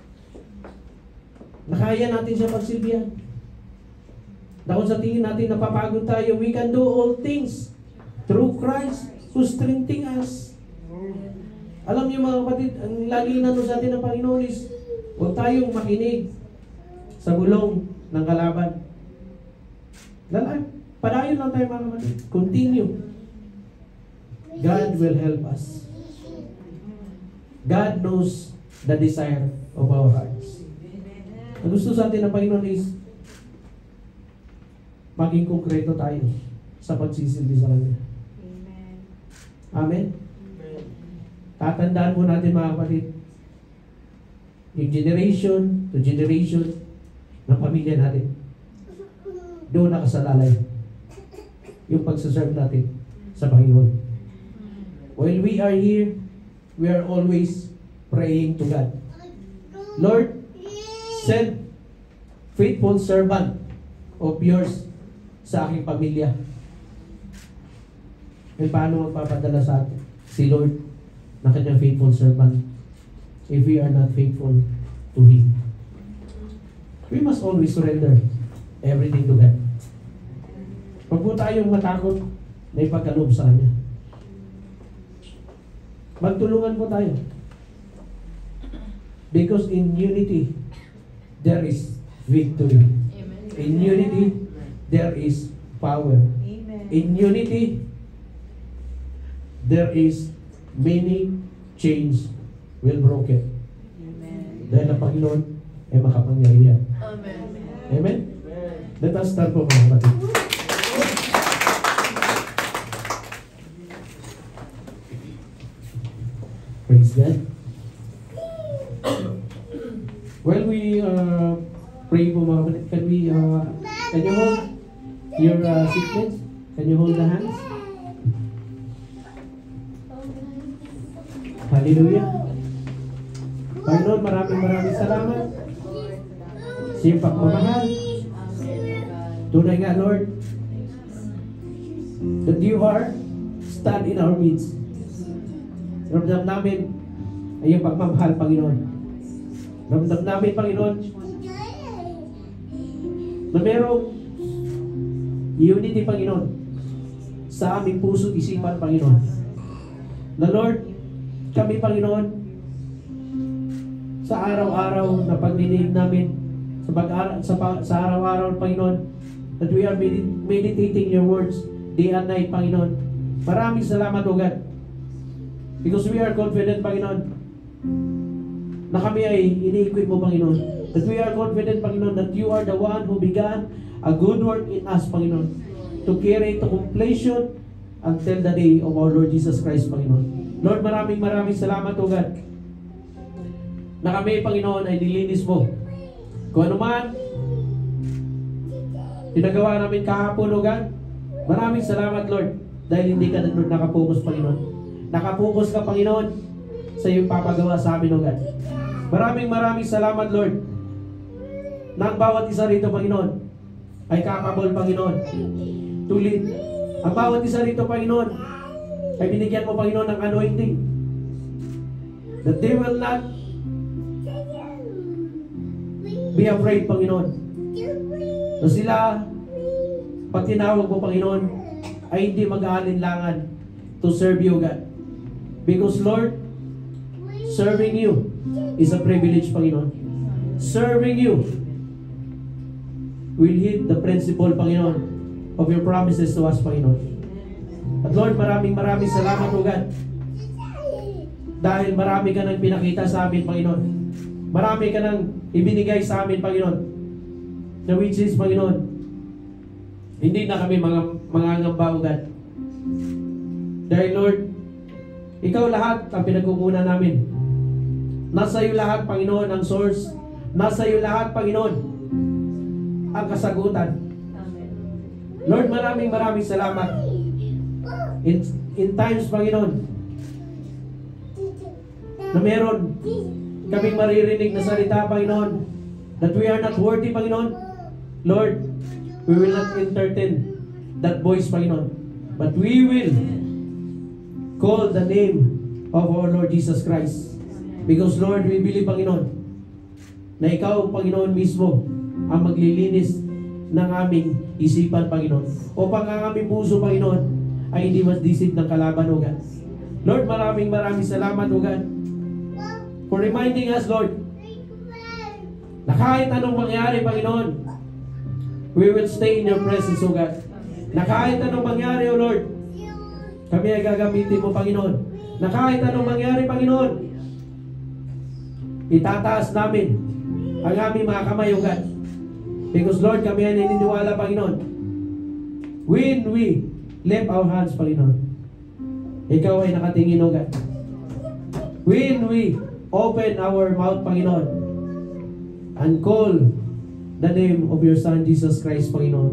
Nakaya natin siya pagsilbihan. Na kung sa tingin natin napapagod tayo, we can do all things through Christ who strengthens us. Alam niyo mga kapatid, ang lagi nano sa atin ng Panginoon is, huwag tayong makinig sa bulong ng kalaban. Lalaan, padayon lang tayo mga kapatid. Continue. God will help us. God knows the desire of our hearts. Ang gusto sa atin ng Panginoon is, maging konkreto tayo sa pagsisilbi sa Kanya. Amen. Amen? Tatandaan po natin mga kapatid, yung generation to generation ng pamilya natin. Doon nakasalalay yung pagsaserve natin sa Panginoon. While we are here, we are always praying to God. Lord, send faithful servant of yours sa aking pamilya. E paano magpapadala sa atin si Lord na kanyang faithful servant if we are not faithful to Him? We must always surrender everything to God. Huwag po tayong matakot na ipagkaloob sa Kanya. Magtulungan po tayo. Because in unity, there is victory. Amen. In unity, there is power. Amen. In unity, there is many chains will broken. Amen. Dahil ang Panginoon ay makapangyarihan. Amen. Amen? Let us start po mga kapatid. Praise God. While we uh, pray po mga kapatid, can we, uh, can you hold your uh, seatmates? Can you hold the hands? Hallelujah. Panginoon, maraming maraming salamat. Siyang pagmamahal. Tunay nga, Lord, that you are stand in our midst. Ramdam namin ay yung pagmamahal, Panginoon. Ramdam namin, Panginoon, na merong unity, Panginoon, sa aming puso, isipan, Panginoon. Na Lord, kami, Panginoon, sa araw-araw na pagdinig namin, sa, pag sa, sa araw-araw, Panginoon, that we are medit meditating your words day and night, Panginoon. Maraming salamat, O God. Because we are confident, Panginoon, na kami ay ini-equip mo, Panginoon. That we are confident, Panginoon, that you are the one who began a good work in us, Panginoon, to carry to completion until the day of our Lord Jesus Christ, Panginoon. Lord, maraming maraming salamat, O God, na kami, Panginoon, ay nilinis mo. Kung ano man pinagawa namin kahapon, O God, maraming salamat, Lord, dahil hindi ka na nakapokus, Panginoon. Nakapokus ka, Panginoon, sa iyong papagawa sa amin, O God. Maraming maraming salamat, Lord, na ang bawat isa rito, Panginoon, ay capable, Panginoon, to lead. Ang bawat isa rito, Panginoon, ay binigyan mo, Panginoon, ng anointing. That they will not be afraid, Panginoon. Na sila, pag tinawag mo, Panginoon, ay hindi mag-aalinlangan to serve you, God. Because, Lord, serving you is a privilege, Panginoon. Serving you will hit the principle, Panginoon, of your promises to us, Panginoon. At Lord, maraming maraming salamat, O God. Dahil marami ka nang pinakita sa amin, Panginoon. Marami ka nang ibinigay sa amin, Panginoon. Na which is, Panginoon, hindi na kami mga mangangamba, O God. Dahil, Lord, ikaw lahat ang pinagkukunan namin. Nasa iyo lahat, Panginoon, ang source. Nasa iyo lahat, Panginoon, ang kasagutan. Amen. Lord, maraming maraming salamat. In, in times, Panginoon, na meron kaming maririnig na salita, Panginoon, that we are not worthy, Panginoon, Lord, we will not entertain that voice, Panginoon, but we will call the name of our Lord Jesus Christ. Because, Lord, we believe, Panginoon, na ikaw, Panginoon, mismo ang maglilinis ng aming isipan, Panginoon, upang ang aming puso, Panginoon, ay hindi mas disip ng kalaban, O God. Lord, maraming maraming salamat, O God, for reminding us, Lord, na kahit anong mangyari, Panginoon, we will stay in your presence, O God. Na kahit anong mangyari, O Lord, kami ay gagamitin mo, Panginoon. Na kahit anong mangyari, Panginoon, itataas namin ang aming mga kamay, O God. Because, Lord, kami ay naniniwala, Panginoon, when we lift our hands, Panginoon, ikaw ay nakatingin, O God. When we open our mouth, Panginoon, and call the name of your Son, Jesus Christ, Panginoon.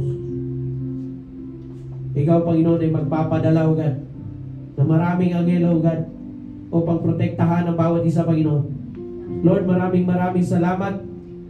Ikaw, Panginoon, ay magpapadala, O God, na maraming anghel, O God, upang protektahan ang bawat isa, Panginoon. Lord, maraming maraming salamat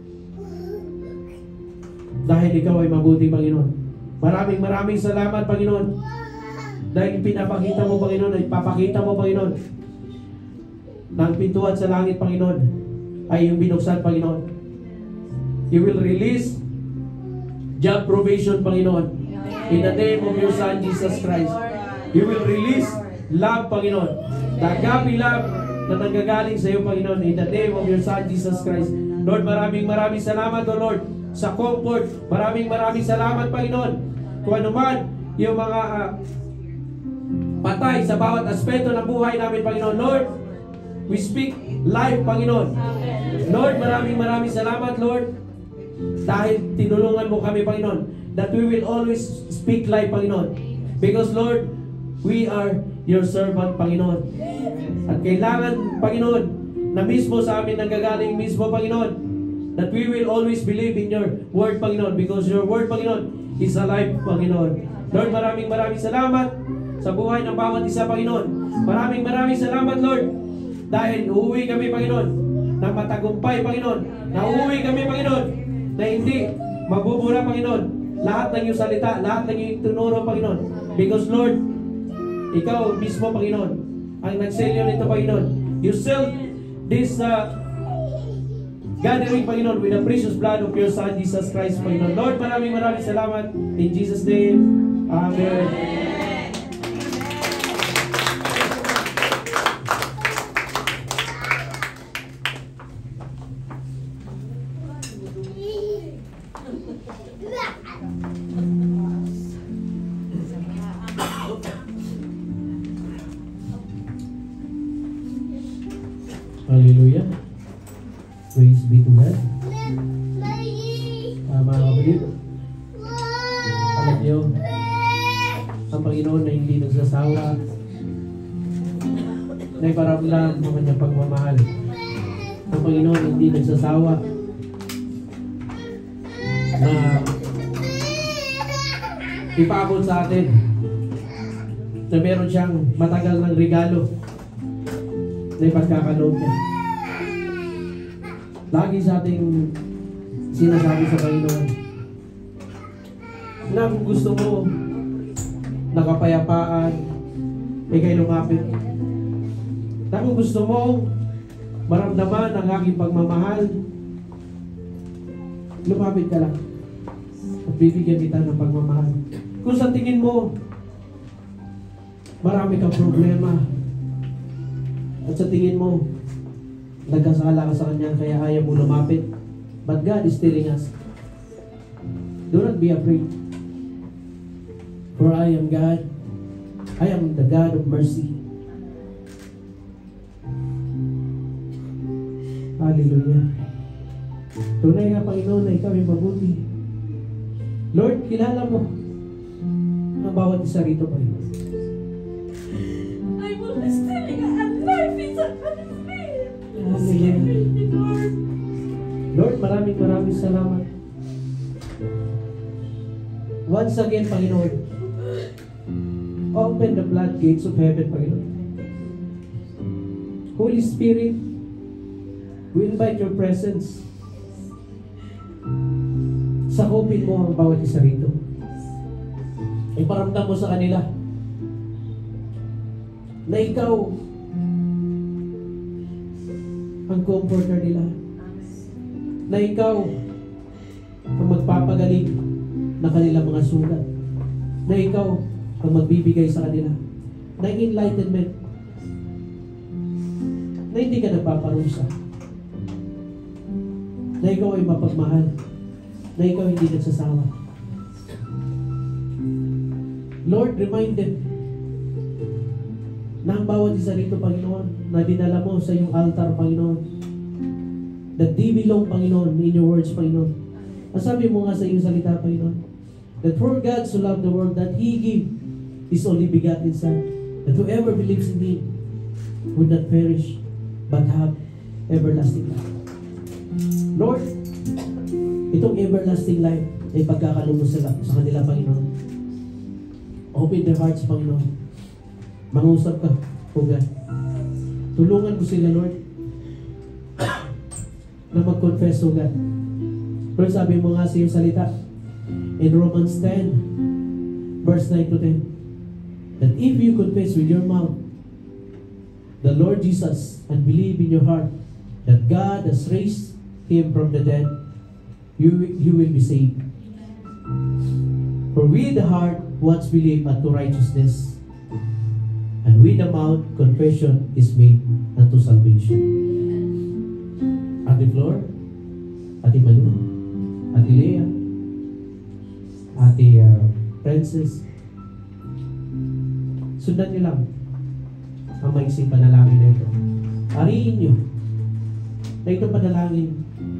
dahil ikaw ay mabuti, Panginoon. Maraming maraming salamat, Panginoon, dahil pinapakita mo, Panginoon, ay papakita mo, Panginoon, na ang pintuan sa langit, Panginoon, ay yung binuksan, Panginoon. You will release job provision, Panginoon, in the name of your Son, Jesus Christ. You will release love, Panginoon. The agape love na nanggagaling sa iyo, Panginoon, in the name of your Son, Jesus Christ. Lord, maraming maraming salamat, O Lord, sa comfort. Maraming maraming salamat, Panginoon. Kung ano man yung mga uh, patay sa bawat aspeto ng buhay namin, Panginoon. Lord, we speak life, Panginoon. Lord, maraming maraming salamat, Lord, dahil tinulungan mo kami, Panginoon, that we will always speak life, Panginoon. Because, Lord, we are your servant, Panginoon. At kailangan, Panginoon, na mismo sa amin nanggagaling mismo, Panginoon, that we will always believe in your word, Panginoon, because your word, Panginoon, is alive, Panginoon. Lord, maraming maraming salamat sa buhay ng bawat isa, Panginoon. Maraming maraming salamat, Lord, dahil uuwi kami, Panginoon, ng matagumpay, Panginoon. Na uuwi kami, Panginoon, na hindi mabubura, Panginoon, lahat ng iyong salita, lahat ng iyong tunuro, Panginoon. Because, Lord, ikaw mismo, Panginoon, ang nagselyo nito, Panginoon. You sealed this uh, gathering, Panginoon, with the precious blood of your Son, Jesus Christ, Panginoon. Lord, maraming maraming salamat. In Jesus' name, Amen. Hallelujah. Praise be to God. Uh, mga kapatid, alam niyo, ang Panginoon na hindi nagsasawa, na iparamdam ang kanyang pagmamahal. Ang Panginoon hindi nagsasawa na ipaabot sa atin na meron siyang matagal ng regalo na ipagkakaloob niya. Lagi sa ating sinasabi sa Panginoon na kung gusto mo nakapayapaan, ikay lumapit. Na kung gusto mo maramdaman ang aking pagmamahal, lumapit ka lang at bibigyan kita ng pagmamahal. Kung sa tingin mo marami kang problema at sa tingin mo nagkasala ka sa Kanya kaya ayaw mo lumapit, but God is telling us, do not be afraid, for I am God. I am the God of mercy. Hallelujah. Tunay nga, Panginoon, na ikaw ay mabuti. Lord, kilala mo ang bawat isa rito, Panginoon. I will be stealing and life is a benefit. Hallelujah. Lord. Lord, maraming maraming salamat. Once again, Panginoon, open the floodgates of heaven, Panginoon. Holy Spirit, we invite your presence. Sakupin mo ang bawat isa rito. Iparamdam mo sa kanila na ikaw ang comforter nila. Na ikaw ang magpapagaling ng kanilang mga sugat. Na ikaw ang magbibigay sa kanila ng enlightenment. Na hindi ka nagpaparusa. Na ikaw ay mapagmahal. Na ikaw hindi nagsasawa. Lord, remind them na ang bawat isa rito, Panginoon, na dinala mo sa iyong altar, Panginoon, that they belong, Panginoon, in your words, Panginoon. Ang sabi mo nga sa iyong salita, Panginoon, that for God so loved the world that He gave His only begotten Son, that whoever believes in Him would not perish, but have everlasting life. Lord, itong everlasting life ay pagkakaloob mo sila sa kanila, Panginoon. Open their hearts, Panginoon. Mangusap ka, O God. Tulungan mo sila, Lord, na mag-confess, O God. Pero sabi mo nga sa iyong salita, in Romans ten, verse nine to ten, that if you confess with your mouth the Lord Jesus and believe in your heart that God has raised Him from the dead, you, you will be saved. For with the heart once believe unto righteousness, and with the mouth confession is made unto salvation. Ate Flor, Ate Manu, Ate Lea, Ate uh, Princess, sundan niyo lang ang maiksing panalangin na ito. Ariin niyo na itong panalangin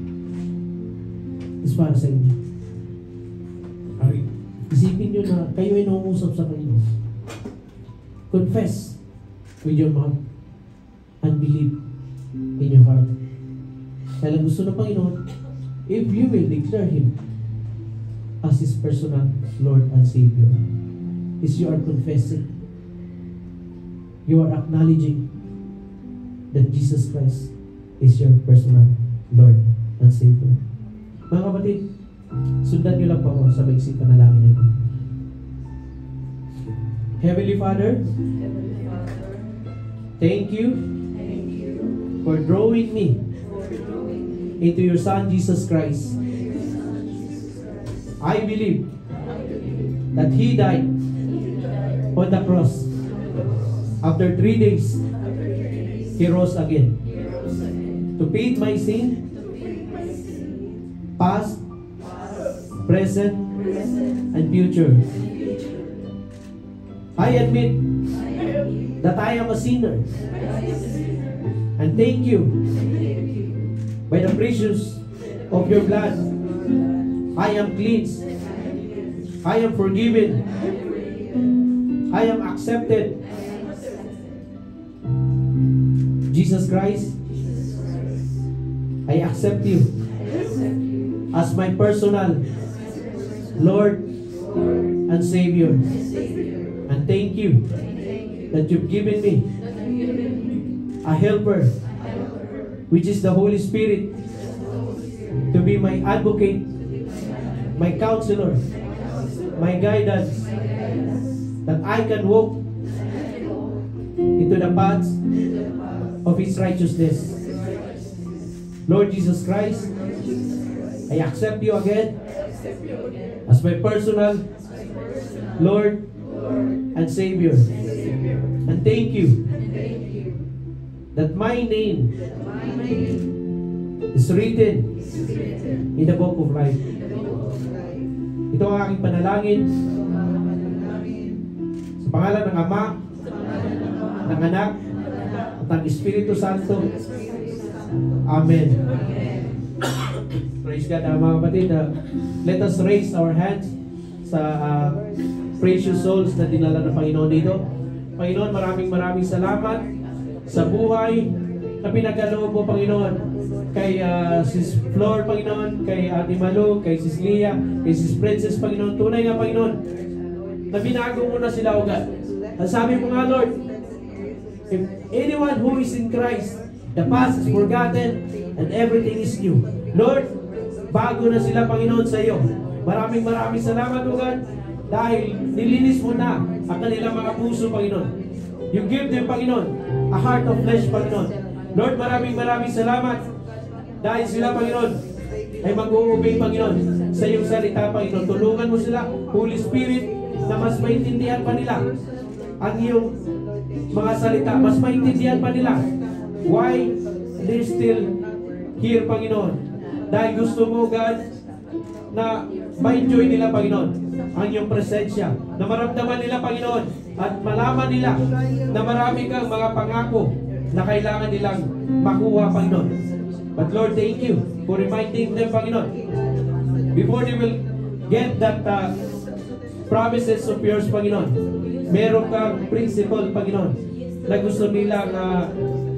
is para sa inyo. Ari. Isipin niyo na kayo ay nangungusap sa Panginoon. Confess with your mouth and believe in your heart. Kaya lang gusto ng Panginoon, if you will declare Him as His personal Lord and Savior, is you are confessing, you are acknowledging that Jesus Christ is your personal Lord and Savior. Mga kapatid, sundan niyo lang po ako sa maiksing panalangin nito. Heavenly Father, Heavenly Father, thank you thank you for drawing me for drawing me into your Son Jesus Christ. to your Son, Jesus Christ. I believe I believe that He died He died on the cross. on the cross. After three days, After three days, He rose again He rose again to pay my sin, to pay my sin, past, past, present, present, and future. and future. I admit I admit that I am a sinner, that I am a sinner, and thank you and thank you by the precious of your blood. I am cleansed, I am forgiven, I am accepted. Jesus Christ, I accept you as my personal Lord and Savior. And thank you that you've given me a helper, which is the Holy Spirit, to be my advocate, my counselor, my guidance, that I can walk into the paths of His righteousness. Lord Jesus Christ, I accept you again as my personal Lord and Savior. And thank you that my name is written in the book of life. Ito ang aking panalangin sa pangalan ng Ama, ng Anak, at ng Espiritu Santo. Amen. Praise God, uh, mga kapatid. Uh, let us raise our hands sa uh, precious souls na dinala ng Panginoon dito. Panginoon, maraming maraming salamat sa buhay na pinagkaloob mo, Panginoon. Kay uh, Sis Flor, Panginoon, kay Ate Malu, kay Sis Leah, kay Sis Princess, Panginoon. Tunay nga, Panginoon, na binago mo na sila, O God. Ang sabi mo nga, Lord, if anyone who is in Christ, the past is forgotten and everything is new. Lord, bago na sila, Panginoon, sa iyo. Maraming maraming salamat, O God, dahil nilinis mo na ang kanilang mga puso, Panginoon. You give them, Panginoon, a heart of flesh, Panginoon. Lord, maraming maraming salamat dahil sila, Panginoon, ay mag-uubay, Panginoon, sa iyong salita, Panginoon. Tulungan mo sila, Holy Spirit, na mas maintindihan pa nila ang iyong mga salita. Mas maintindihan pa nila why they're still here, Panginoon. Dahil gusto mo, God, na ma-enjoy nila, Panginoon, ang iyong presensya. Na maramdaman nila, Panginoon, at malaman nila na marami kang mga pangako na kailangan nilang makuha, Panginoon. But Lord, thank you for reminding them, Panginoon, before they will get that uh, promises of yours, Panginoon, meron kang principle, Panginoon, na gusto nilang uh,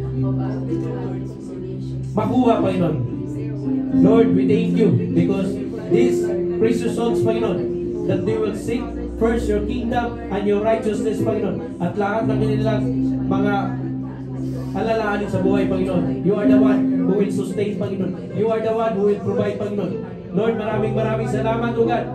makuha, Panginoon. Lord, we thank you because these precious souls, Panginoon, that they will seek first your kingdom and your righteousness, Panginoon. At lahat ng kanilang mga alalahanin sa buhay, Panginoon. You are the one who will sustain, Panginoon. You are the one who will provide, Panginoon. Lord, maraming maraming salamat, O God.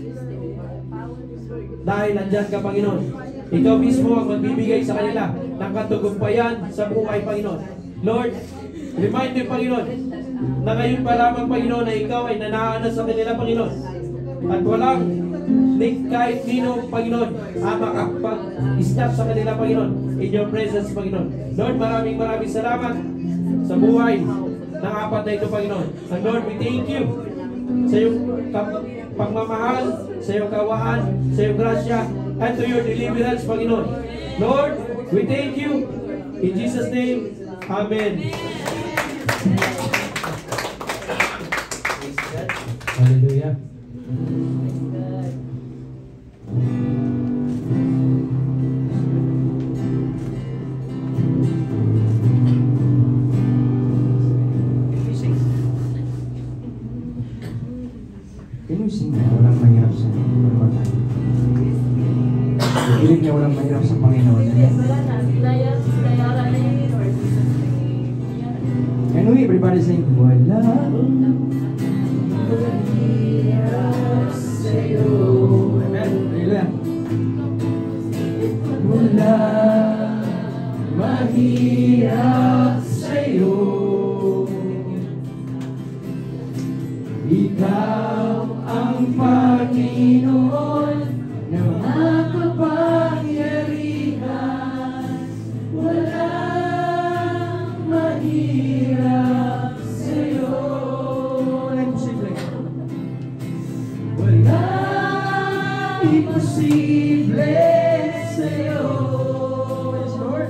Dahil nandyan ka, Panginoon. Ikaw mismo ang magbibigay sa kanila ng katagumpayan sa buhay, Panginoon. Lord, remind me, Panginoon, na ngayon pa lamang, Panginoon, na ikaw ay nanaanas sa kanila, Panginoon. At walang ni kahit nino, Panginoon, ang makapag-stop sa kanila, Panginoon, in your presence, Panginoon. Lord, maraming maraming salamat sa buhay ng apat na ito, Panginoon. And Lord, we thank you sa iyong pagmamahal, sa iyong kawaan, sa iyong grasya, and to your deliverance, Panginoon. Lord, we thank you. In Jesus' name, Amen. Hallelujah. Can you sing na walang mahirap sa Panginoon? Pilit niya walang mahirap sa Panginoon. Can we everybody sing? Wala mahirap sa'yo. Amen? Hallelujah. Wala mahirap sa'yo. Ikaw ang Panginoon na makapangyarihan. Walang mahirap sa'yo. Walang imposible. Walang imposible sa'yo. Yes, Lord.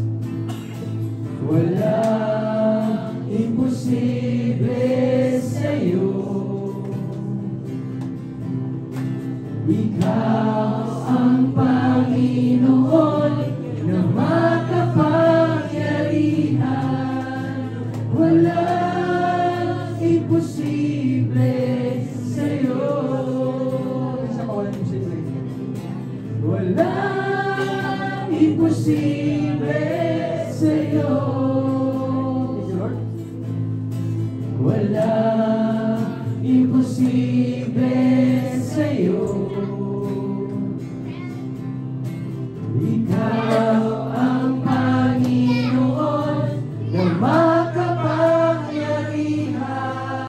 Walang imposible sa'yo. Ikaw ang Panginoon na makapangyarihan. Walang imposible sa'yo. Isa pa, walang imposible. Walang imposible sa'yo.